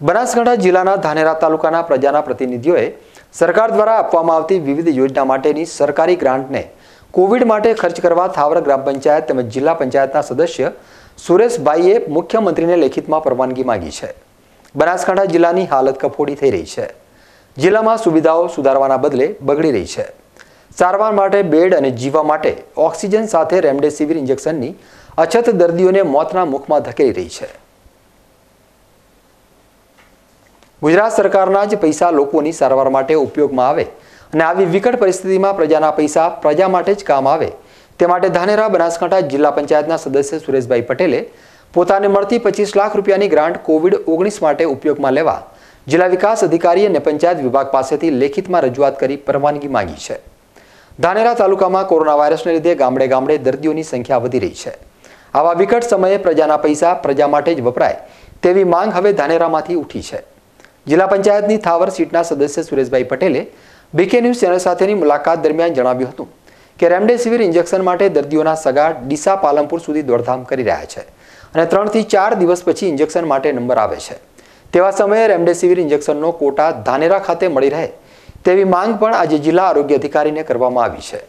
બનાસકાંઠા જિલ્લાના ધાનેરા તાલુકાના પ્રજાના પ્રતિનિધિઓએ સરકાર દ્વારા આપવામાં આવતી વિવિધ યોજના માટેની સરકારી ગ્રાન્ટને કોવિડ માટે ખર્ચ કરવા થાવર ગ્રામ પંચાયત તેમજ જિલ્લા પંચાયતના સદસ્ય સુરેશભાઈએ મુખ્યમંત્રીને લેખિતમાં પરવાનગી માંગી છે। બનાસકાંઠા જિલ્લાની હાલત કફોડી થઈ રહી છે। જિલ્લામાં સુવિધાઓ સુધારવાના બદલે બગડી રહી છે। સારવાર માટે બેડ અને જીવવા માટે ઓક્સિજન સાથે રેમડેસિવિર ઇન્જેક્શનની અછત દર્દીઓને મોતના મુખમાં ધકેલી રહી છે। ગુજરાત સરકારના જ પૈસા લોકોની સારવાર માટે ઉપયોગમાં આવે અને આવી વિકટ પરિસ્થિતિમાં પ્રજાના પૈસા પ્રજા માટે જ કામ આવે તે માટે ધાનેરા બનાસકાંઠા જિલ્લા પંચાયતના સદસ્ય સુરેશભાઈ પટેલે પોતાને મળતી 25 લાખ રૂપિયાની ગ્રાન્ટ કોવિડ-19 માટે ઉપયોગમાં લેવા જિલ્લા વિકાસ અધિકારી અને પંચાયત વિભાગ પાસેથી લેખિતમાં રજૂઆત કરી પરવાનગી માંગી છે। ધાનેરા તાલુકામાં કોરોના વાયરસને લીધે ગામડે ગામડે દર્દીઓની સંખ્યા વધી રહી છે। આવા વિકટ સમયે પ્રજાના પૈસા પ્રજા માટે જ વપરાય તેવી માંગ હવે ધાનેરામાંથી ઉઠી છે। જિલ્લા પંચાયતની થાવર સીટના સદસ્ય સુરેશભાઈ પટેલે બીકે ન્યૂઝ ચેનલ સાથેની મુલાકાત દરમિયાન જણાવ્યું હતું કે રેમડેસિવિર ઇન્જેક્શન માટે દર્દીઓના સગા ડીસા પાલનપુર સુધી દોડધામ કરી રહ્યા છે અને 3 થી 4 દિવસ પછી ઇન્જેક્શન માટે નંબર આવે છે। તેવા સમયે રેમડેસિવિર ઇન્જેક્શનનો કોટા ધાનેરા ખાતે મળી રહે તેવી માંગ પણ આજે જિલ્લા આરોગ્ય અધિકારીને કરવામાં આવી છે।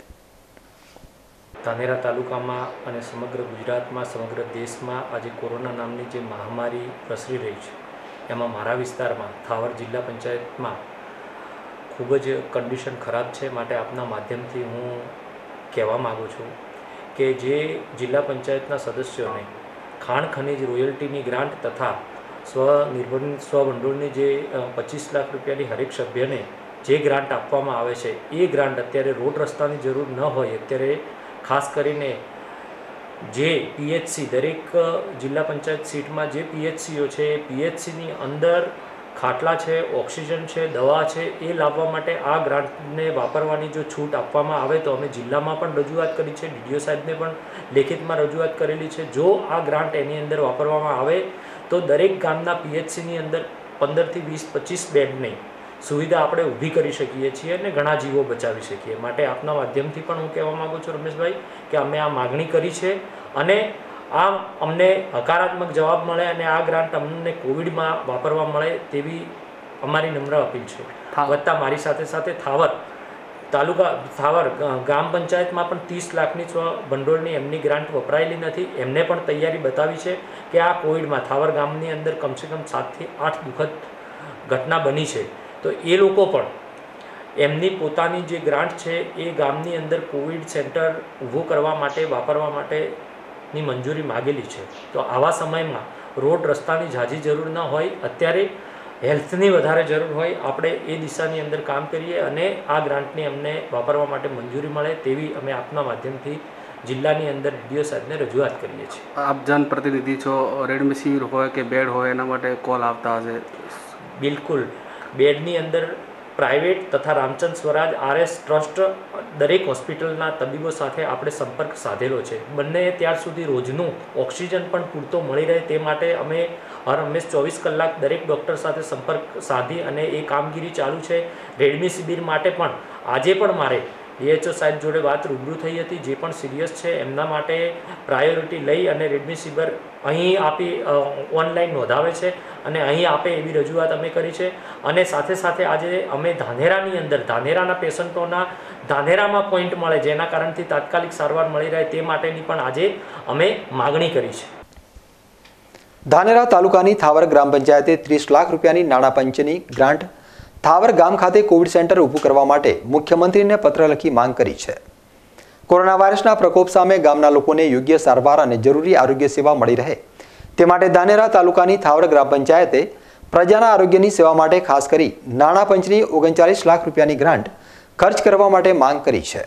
ધાનેરા તાલુકામાં અને સમગ્ર ગુજરાતમાં સમગ્ર દેશમાં આજે કોરોના નામની જે મહામારી પ્રસરી રહી છે એમાં મારા વિસ્તારમાં થાવર જિલ્લા પંચાયતમાં ખૂબ જ કન્ડિશન ખરાબ છે। માટે આપના માધ્યમથી હું કહેવા માગું છું કે જે જિલ્લા પંચાયતના સદસ્યોને ખાણ ખનીજ રોયલ્ટીની ગ્રાન્ટ તથા સ્વભંડોળની જે 25 લાખ રૂપિયાની હરેક સભ્યને જે ગ્રાન્ટ આપવામાં આવે છે એ ગ્રાન્ટ અત્યારે રોડ રસ્તાની જરૂર ન હોય અત્યારે ખાસ કરીને જે પીએચસી દરેક જિલ્લા પંચાયત સીટમાં જે પીએચસીઓ છે એ પીએચસીની અંદર ખાટલા છે, ઓક્સિજન છે, દવા છે એ લાવવા માટે આ ગ્રાન્ટને વાપરવાની જો છૂટ આપવામાં આવે તો અમે જિલ્લામાં પણ રજૂઆત કરી છે, ડીડીઓ સાહેબને પણ લેખિતમાં રજૂઆત કરેલી છે। જો આ ગ્રાન્ટ એની અંદર વાપરવામાં આવે તો દરેક ગામના પીએચસીની અંદર 15 થી 20, 25 બેડની સુવિધા આપણે ઊભી કરી શકીએ છીએ અને ઘણા જીવો બચાવી શકીએ। માટે આપના માધ્યમથી પણ હું કહેવા માગું છું રમેશભાઈ કે અમે આ માગણી કરી છે અને આ અમને હકારાત્મક જવાબ મળે અને આ ગ્રાન્ટ અમને કોવિડમાં વાપરવા મળે તેવી અમારી નમ્ર અપીલ છે। વત્તા મારી સાથે સાથે થાવર ગ્રામ પંચાયતમાં પણ 30 લાખની ભંડોળની એમની ગ્રાન્ટ વપરાયેલી નથી। એમને પણ તૈયારી બતાવી છે કે આ કોવિડમાં થાવર ગામની અંદર કમસે કમ 7 થી 8 દુઃખદ ઘટના બની છે તો એ લોકો પણ એમની પોતાની જે ગ્રાન્ટ છે એ ગામની અંદર કોવિડ સેન્ટર ઊભું કરવા માટે વાપરવા માટેની મંજૂરી માગેલી છે। તો આવા સમયમાં રોડ રસ્તાની ઝાઝી જરૂર ન હોય, અત્યારે હેલ્થની વધારે જરૂર હોય, આપણે એ દિશાની અંદર કામ કરીએ અને આ ગ્રાન્ટની અમને વાપરવા માટે મંજૂરી મળે તેવી અમે આપના માધ્યમથી જિલ્લાની અંદર ડીડીઓ સાહેબને રજૂઆત કરીએ છીએ। આપ જનપ્રતિનિધિ છો, રેમડેસિવિર હોય કે બેડ હોય એના માટે કોલ આવતા હશે? બિલકુલ, બેડની અંદર પ્રાઇવેટ તથા રામચંદ સ્વરાજ RS ટ્રસ્ટ દરેક હોસ્પિટલના તબીબો સાથે આપણે સંપર્ક સાધેલો છે। બંને ત્યાર સુધી રોજનું ઓક્સિજન પણ પૂરતો મળી રહે તે માટે અમે હંમેશ 24 કલાક દરેક ડૉક્ટર સાથે સંપર્ક સાધી અને એ કામગીરી ચાલુ છે। રેમડેસિવિર માટે પણ આજે પણ મારે DHO સાહેબ જોડે વાત રૂબરૂ થઈ હતી। જે પણ સિરિયસ છે એમના માટે પ્રાયોરિટી લઈ અને રેમડેસિવિર અહીં આપી ઓનલાઈન નોંધાવે છે અને અહીં આપે એવી રજૂઆત અમે કરી છે। અને સાથે સાથે આજે અમે ધાનેરાની અંદર ધાનેરાના પેશન્ટોના ધાનેરામાં પોઈન્ટ મળે જેના કારણથી તાત્કાલિક સારવાર મળી રહે તે માટેની પણ આજે અમે માગણી કરી છે। ધાનેરા તાલુકાની થાવર ગ્રામ પંચાયતે 30 લાખ રૂપિયાની નાણાં પંચની ગ્રાન્ટ થાવર ગામ ખાતે કોવિડ સેન્ટર ઊભું કરવા માટે મુખ્યમંત્રીને પત્ર લખી માંગ કરી છે। કોરોના વાયરસના પ્રકોપ સામે ગામના લોકોને યોગ્ય સારવાર અને જરૂરી આરોગ્ય સેવા મળી રહે તે માટે ધાનેરા તાલુકાની થાવર ગ્રામ પંચાયતે પ્રજાના આરોગ્યની સેવા માટે ખાસ કરી નાણાં પંચની 39 લાખ રૂપિયાની ગ્રાન્ટ ખર્ચ કરવા માટે માંગ કરી છે।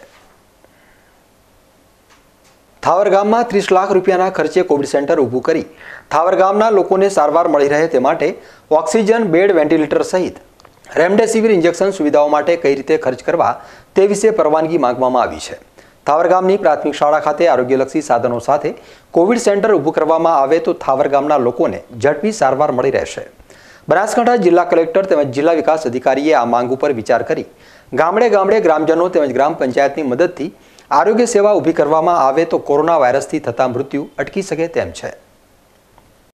થાવર ગામમાં 30 લાખ રૂપિયાના ખર્ચે કોવિડ સેન્ટર ઊભું કરી થાવર ગામના લોકોને સારવાર મળી રહે તે માટે ઓક્સિજન, બેડ, વેન્ટિલેટર સહિત રેમડેસિવિર ઇન્જેક્શન સુવિધાઓ માટે કઈ રીતે ખર્ચ કરવા તે વિશે પરવાનગી માંગવામાં આવી છે। થાવર ગામની પ્રાથમિક શાળા ખાતે આરોગ્યલક્ષી સાધનો સાથે કોવિડ સેન્ટર ઊભું કરવામાં આવે તો થાવર ગામના લોકોને ઝડપી સારવાર મળી રહેશે। બનાસકાંઠા જિલ્લા કલેક્ટર તેમજ જિલ્લા વિકાસ અધિકારીએ આ માંગ ઉપર વિચાર કરી ગામડે ગામડે ગ્રામજનો તેમજ ગ્રામ પંચાયતની મદદથી આરોગ્ય સેવા ઊભી કરવામાં આવે તો કોરોના વાયરસથી થતા મૃત્યુ અટકી શકે તેમ છે।